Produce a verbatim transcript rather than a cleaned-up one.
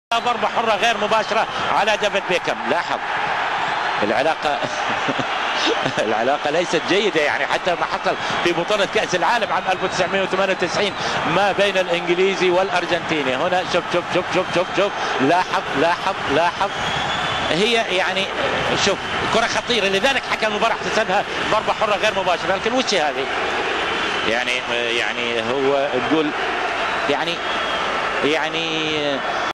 ضربة حرة غير مباشرة على ديفيد بيكهام. لاحظ العلاقة العلاقة ليست جيدة، يعني حتى ما حصل في بطولة كأس العالم عام ألف وتسعمئة وثمانية وتسعين ما بين الإنجليزي والأرجنتيني. هنا شوف شوف شوف شوف شوف شوف لاحظ لاحظ لاحظ هي يعني شوف كرة خطيرة، لذلك حكم المباراة احتسبها ضربة حرة غير مباشرة. لكن وش هذه؟ يعني يعني هو تقول يعني يعني